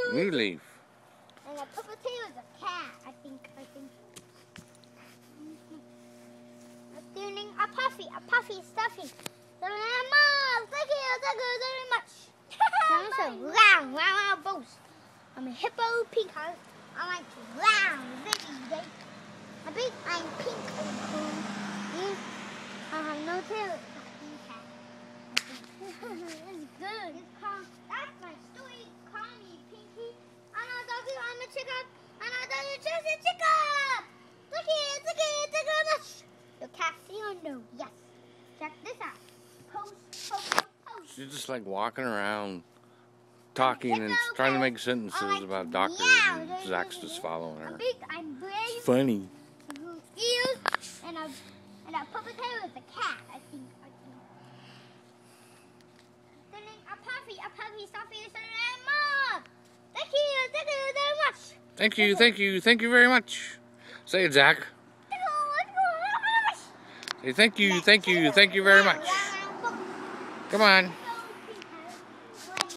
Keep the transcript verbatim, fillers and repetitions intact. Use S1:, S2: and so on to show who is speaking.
S1: New leaf.
S2: And a purple tail is a cat, I think. I think. I'm doing a puffy, a puffy stuffy. Seven animals. Thank you, thank you very much. Sounds so round, round, round boast. I'm a hippo pink. I like round, very. I think I'm pink and cool. You, I have no tail. It's good. It's called, that's my story. Call me Pinky. I'm a doggy. I'm a chicken. And I thought you just a chicken. Look here, look here, thank you very much. Your cat see or no? Yes. Check this out. Post, post, post.
S1: She's just like walking around, talking and trying to make sentences
S2: like
S1: about doctors,
S2: meow.
S1: and Zach's just following her.
S2: I'm big, I'm brave.
S1: It's funny.
S2: Ears and a and a puppet tail is a cat, I think. I think. Then a puppy, a puppy, stuffy, and mom. Thank you, thank you very much.
S1: Thank you, thank you, thank you very much. Say it, Zach. Say thank you, thank you, thank you very much. Come on.